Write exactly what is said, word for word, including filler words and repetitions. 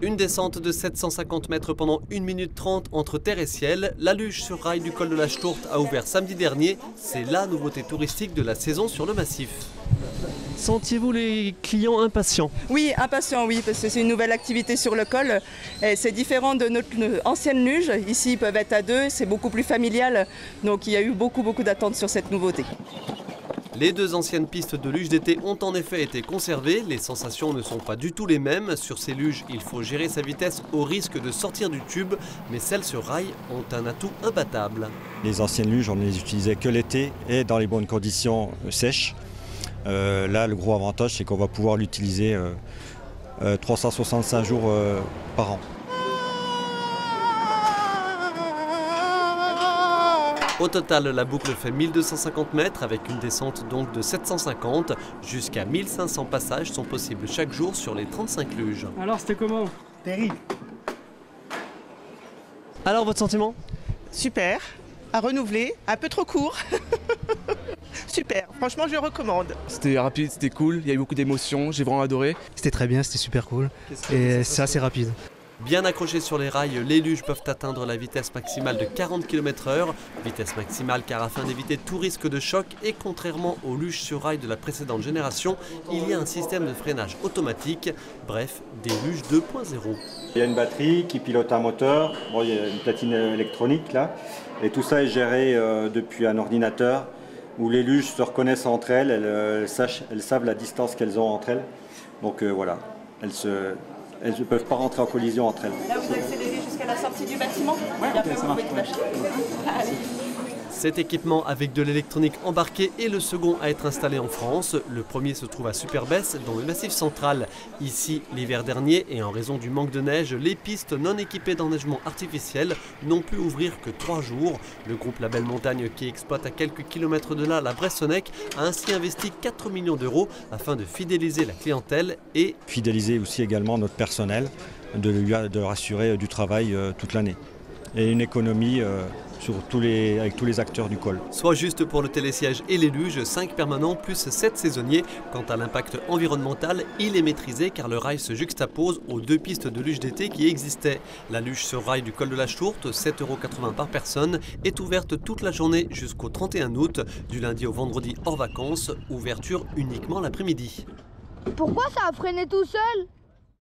Une descente de sept cent cinquante mètres pendant une minute trente entre terre et ciel. La luge sur rail du col de la Stourte a ouvert samedi dernier. C'est la nouveauté touristique de la saison sur le massif. Sentiez-vous les clients impatients? Oui, impatients, oui, parce que c'est une nouvelle activité sur le col. C'est différent de notre ancienne luge. Ici, ils peuvent être à deux, c'est beaucoup plus familial. Donc il y a eu beaucoup, beaucoup d'attentes sur cette nouveauté. Les deux anciennes pistes de luge d'été ont en effet été conservées. Les sensations ne sont pas du tout les mêmes. Sur ces luges, il faut gérer sa vitesse au risque de sortir du tube. Mais celles sur rail ont un atout imbattable. Les anciennes luges, on ne les utilisait que l'été et dans les bonnes conditions sèches. Euh, là, le gros avantage, c'est qu'on va pouvoir l'utiliser euh, euh, trois cent soixante-cinq jours euh, par an. Au total, la boucle fait mille deux cent cinquante mètres avec une descente donc de sept cent cinquante. Jusqu'à mille cinq cents passages sont possibles chaque jour sur les trente-cinq luges. Alors, c'était comment? Terrible. Alors, votre sentiment? Super, à renouveler, un peu trop court. Super, franchement je le recommande. C'était rapide, c'était cool, il y a eu beaucoup d'émotions, j'ai vraiment adoré. C'était très bien, c'était super cool et c'est assez rapide. Bien accrochés sur les rails, les luges peuvent atteindre la vitesse maximale de quarante kilomètres heure. Vitesse maximale car afin d'éviter tout risque de choc et contrairement aux luges sur rail de la précédente génération, il y a un système de freinage automatique, bref, des luges deux point zéro. Il y a une batterie qui pilote un moteur, bon, il y a une platine électronique là, et tout ça est géré euh, depuis un ordinateur où les luges se reconnaissent entre elles, elles, elles, sachent, elles savent la distance qu'elles ont entre elles. Donc euh, voilà, elles se... Elles ne peuvent pas rentrer en collision entre elles. Là, vous accélérez jusqu'à la sortie du bâtiment. Ouais, et après, vous pouvez lâcher. Allez. Cet équipement avec de l'électronique embarquée est le second à être installé en France. Le premier se trouve à Superbès, dans le Massif central. Ici, l'hiver dernier, et en raison du manque de neige, les pistes non équipées d'enneigement artificiel n'ont pu ouvrir que trois jours. Le groupe Label Montagne, qui exploite à quelques kilomètres de là la Bressonnec, a ainsi investi quatre millions d'euros afin de fidéliser la clientèle et fidéliser aussi également notre personnel, de lui de rassurer du travail euh, toute l'année. Et une économie euh, sur tous les, avec tous les acteurs du col. Soit juste pour le télésiège et les luges, cinq permanents plus sept saisonniers. Quant à l'impact environnemental, il est maîtrisé car le rail se juxtapose aux deux pistes de luge d'été qui existaient. La luge sur rail du col de la Stourte, sept euros quatre-vingts par personne, est ouverte toute la journée jusqu'au trente et un août, du lundi au vendredi hors vacances, ouverture uniquement l'après-midi. Pourquoi ça a freiné tout seul ?